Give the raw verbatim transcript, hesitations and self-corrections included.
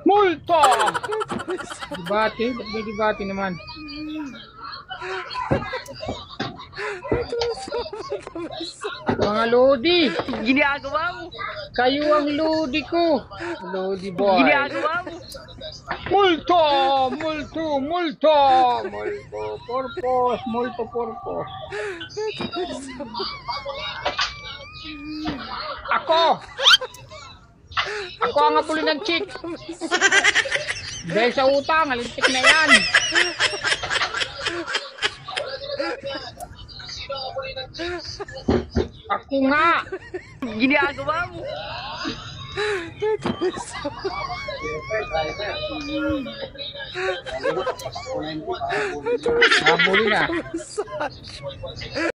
Multo! Debate, ba't may debate naman? Mga lodi! Ginagawa mo! Kayo ang lodi ko! Lodi boy! Ginagawa mo! Multo! Multo! Multo! Multo! Purpose! Multo purpose! Ako! Ako ang apuli ng chick! Dahil sa utang, alintik na yan! Ako nga! Ginagawa mo! Habulin na!